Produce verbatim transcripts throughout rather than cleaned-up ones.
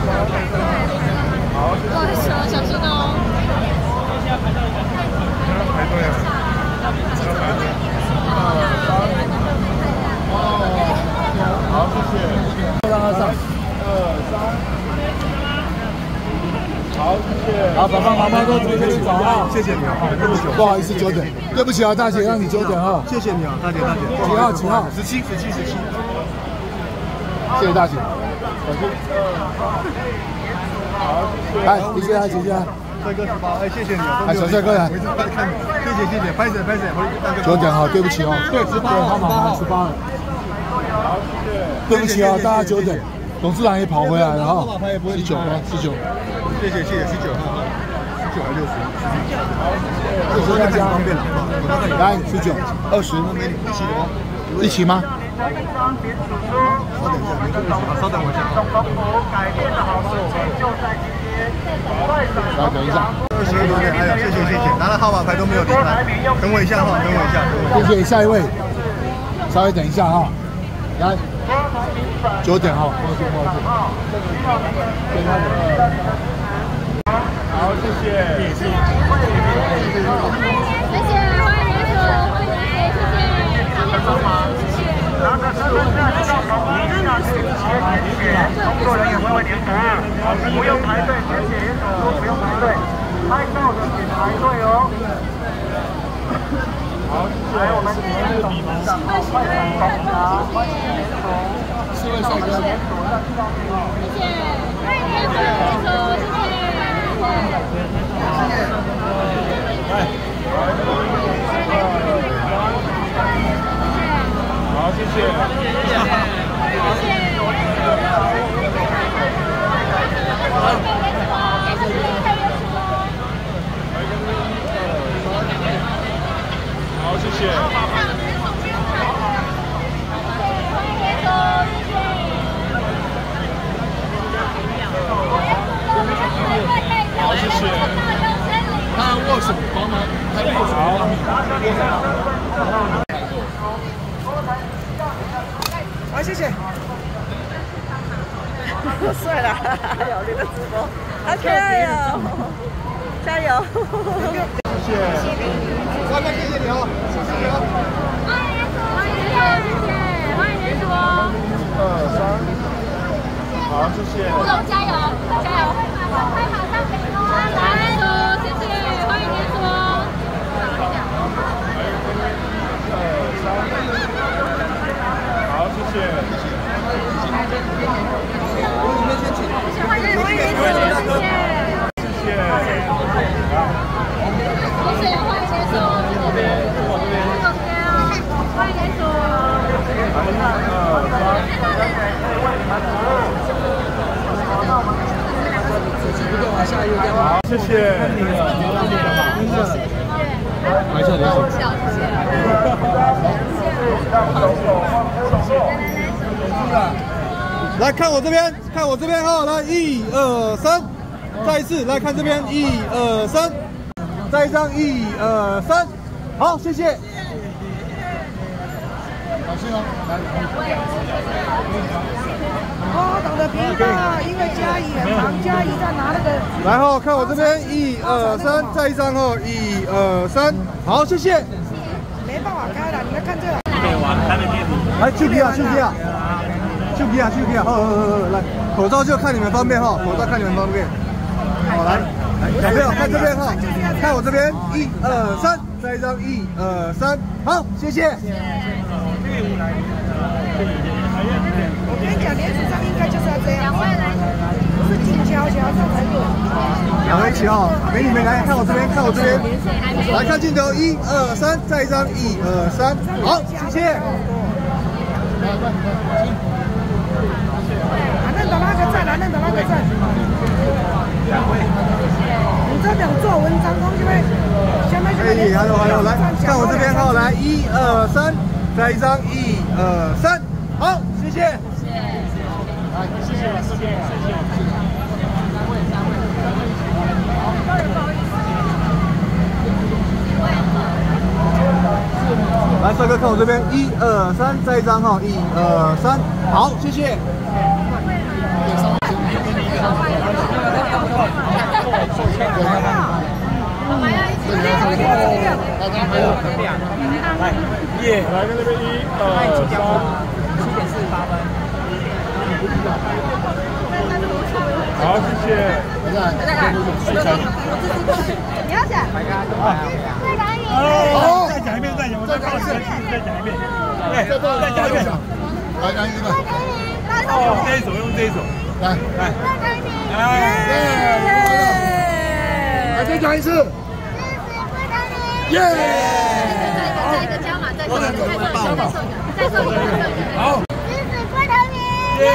好，小心哦。排队啊！排队。好，谢谢。让他上。二三。 好，谢谢。好，爸爸妈妈都准备去找啊！谢谢你啊，这么久，不好意思久等，对不起啊，大姐，让你久等啊。谢谢你啊，大姐，大姐。几号？几号？十七，十七，十七。谢谢大姐。小心。好，来，谢谢啊，谢谢啊。帅哥十八，哎，谢谢你啊。哎，小帅哥来。我一直在看你。谢谢谢谢，拍手拍手，久等哈，对不起哦。对，十八号，十八号，十八号。好，谢谢。对不起啊，大家久等。董事长也跑回来了哈。十九吗？十九。 谢谢谢谢，十九号，十九还六十，六十大家方便了，来十九，二十，那没你一起的吗？一起吗？稍等一下，稍等我一下。改变的好处就在今天。稍等一下，二十多点，还有谢谢谢谢，拿了号码牌都没有离开，等我一下哈，等我一下，谢谢下一位，稍微等一下哈，来。 九点哈，抱歉抱歉。好，谢谢。谢谢，欢迎联署，欢迎联署，谢谢，谢谢帮忙，谢谢。拿着身份证到投票站去直接填写，工作人员会为您服务，不用排队，填写也可不用排队，拍照的请排队哦。好，谢谢。来，我们今天的董事长快快检查，欢迎联署。 四位帅哥，谢谢，欢迎联署，谢谢，谢谢，来，好，谢谢，谢谢，好，谢谢。 好，谢谢。他握手帮忙，他握手帮忙。好，谢谢。帅了，还有你的直播，好可爱哦！加油！谢谢。帅哥，谢谢你哦，谢谢你哦。欢迎联署，欢迎联署，谢谢，欢迎联署哦。二三。好，谢谢。吴龙加油，加油！快马上北喽！来联署，谢谢，欢迎联署哦。二三。好，谢谢。我里面先请。欢迎欢迎联署，谢谢。谢谢。谢谢，欢迎联署，谢谢。这边，我这边。欢迎联署。好，谢谢。来这里。来看我这边，看我这边哈，来一二三，再一次来看这边，一二三，再一张，一二三，好，谢谢。小心哦，来。哦，等得便宜了，因为嘉义很忙，嘉义在拿那个。来哈，看我这边，一二三，再一张哦，一二三，好，谢谢。没办法开了，你们看这个。来，手机啊，手机啊，手机啊，手机啊，好好好好，来，口罩就看你们方便哈，口罩看你们方便。好，来，小朋友看这边哈，看我这边，一二三，再一张，一二三，好，谢谢。我跟你讲，联署上应该就是要这样，不是静悄悄这样才对。两位一起哈，美女们来看我这边，看我这边，来看镜头，一二三，再一张，一二三，好，谢谢。男人的那个赞，男人的那个赞。两位，你这两做文章，同学们，下面就可以。还有还有，来看我这边哈，来一二三，再一张，一二三，好，谢谢。谢谢。来，谢谢，谢谢，谢谢。三位，三位，三位一起。好，不好意思。来，帅哥看我这边，一二三，再一张哈，一二三，好，谢谢。 来，耶！来跟那边一、二、三，七点四十八分。好，谢谢。 你要讲？再讲一遍。 好，再讲一遍，再讲，我再告诉你，再讲一遍。对，再讲一遍。来，来，这个。哦，这一首用这一首。来，来。哎，来，再讲一次。耶！ 再一个加码，再送一个，再送一个，再送一个。 好。 支持郭台铭。 耶！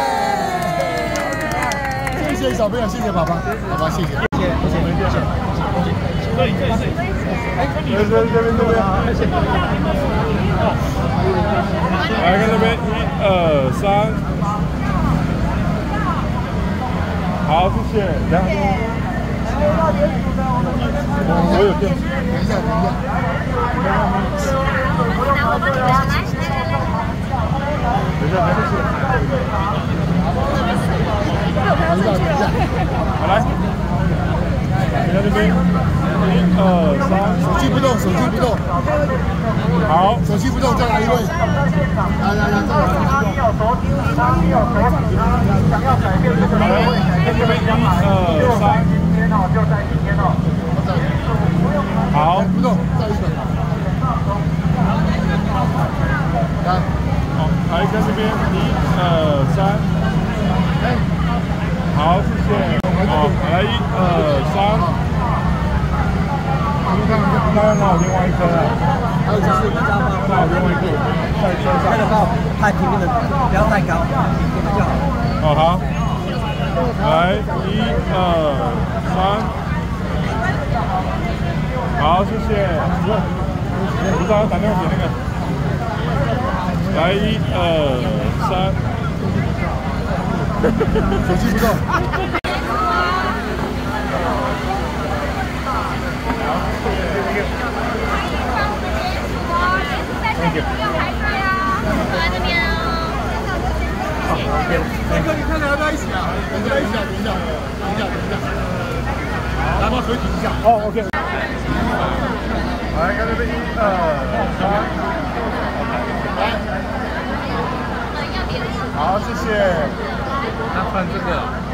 谢谢小朋友，谢谢爸爸，爸爸谢谢，谢谢，谢谢，谢谢，这里这里这里，哎，这边这边这边，来看这边，一二三，好，谢谢，两。我有电池，等一下，等一下。 我帮你们来，来来来。 等一下，还没事。好来，你看这边，一二三，手机不动，手机不动。好，手机不动，再来一位。来来来，再来。想要改变这个社会，这边一二三。今天哦，就在今天哦。好，不动，再一个。来，好，来跟这边一二三。哎，好，谢谢。好，来一二三。你看，刚刚好另外一颗啊。还有就是，刚好另外一个在车上。那个帮我拍平面的，不要太高，平面的就好。哦好。来，一二三。好，谢谢。不知道打电话给那个。来，一二三。手机不动。Thank you。坐在这边哦。好 ，OK。那个，你看要不要一起啊？等一下，一起啊，等一下，等一下，等一下。来，把腿举一下。哦 ，OK。来，看这边，一二三。来。好，谢谢。那换这个。